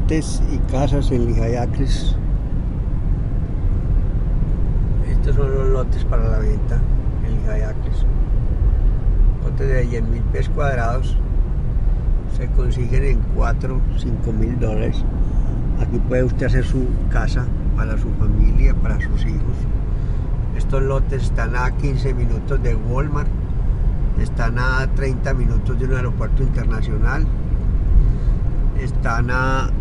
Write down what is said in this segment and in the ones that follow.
lotes y casas en Lijay Acres. Estos son los lotes para la venta en Lijay Acres. Lotes de 10.000 pies cuadrados. Se consiguen en 4 o 5.000 dólares. Aquí puede usted hacer su casa para su familia, para sus hijos. Estos lotes están a 15 minutos de Walmart. Están a 30 minutos de un aeropuerto internacional. Están a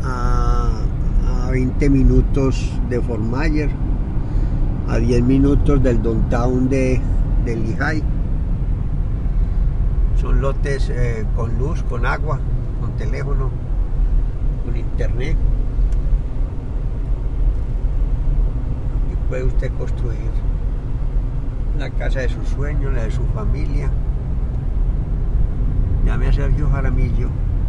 20 minutos de Fort Myers, a 10 minutos del downtown de Lijay. Son lotes con luz, con agua, con teléfono, con internet. Y puede usted construir la casa de sus sueños, la de su familia. Llame a Sergio Jaramillo,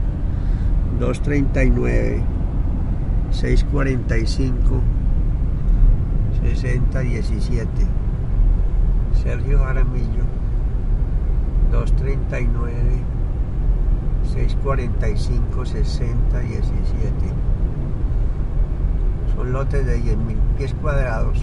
239-645-6017. Sergio Jaramillo, 239-645-6017. Son lotes de 10.000 pies cuadrados.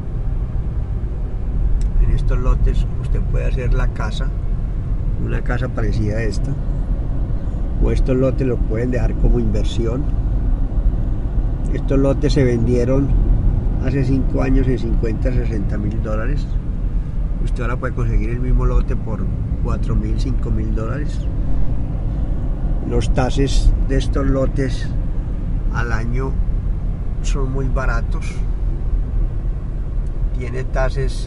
En estos lotes usted puede hacer la casa, una casa parecida a esta, o estos lotes los pueden dejar como inversión. Estos lotes se vendieron hace 5 años en 50, 60 mil dólares. Usted ahora puede conseguir el mismo lote por 4.000, 5.000 dólares. Los taxes de estos lotes al año son muy baratos. Tiene taxes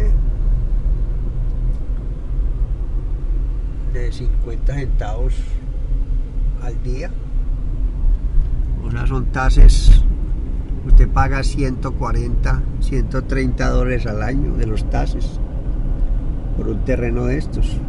de 50 centavos al día. O sea, son taxes, usted paga 140, 130 dólares al año de los taxes por un terreno de estos.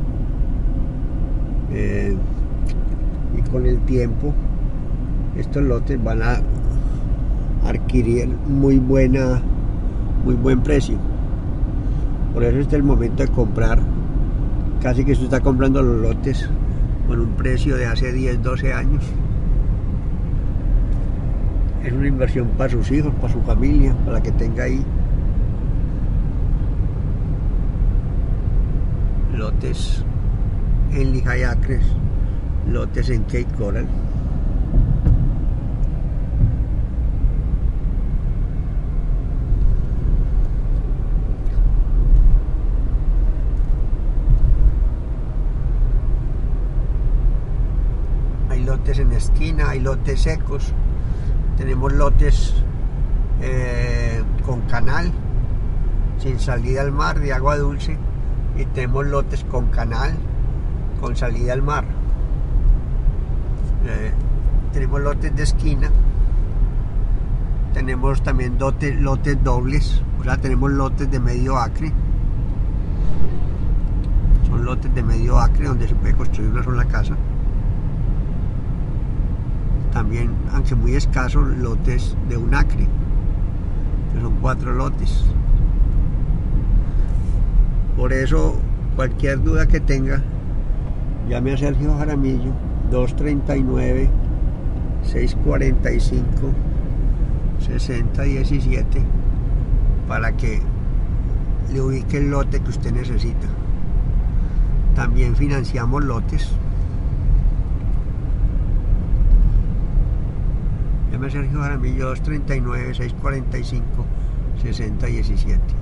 Y con el tiempo estos lotes van a adquirir muy buen precio. Por eso este es el momento de comprar. Casi que usted está comprando los lotes con un precio de hace 10, 12 años. Es una inversión para sus hijos, para su familia, para que tenga ahí. Lotes en Lijay Acres, lotes en Cape Coral. Hay lotes en esquina, hay lotes secos. Tenemos lotes con canal, sin salida al mar, de agua dulce. Y tenemos lotes con canal, con salida al mar. Tenemos lotes de esquina. Tenemos también lotes dobles. O sea, tenemos lotes de medio acre. Son lotes de medio acre donde se puede construir una sola casa. También, aunque muy escasos, lotes de 1 acre, que son 4 lotes. Por eso, cualquier duda que tenga, llame a Sergio Jaramillo, 239-645-6017, para que le ubique el lote que usted necesita. También financiamos lotes. Llame a Sergio Jaramillo, 239-645-6017.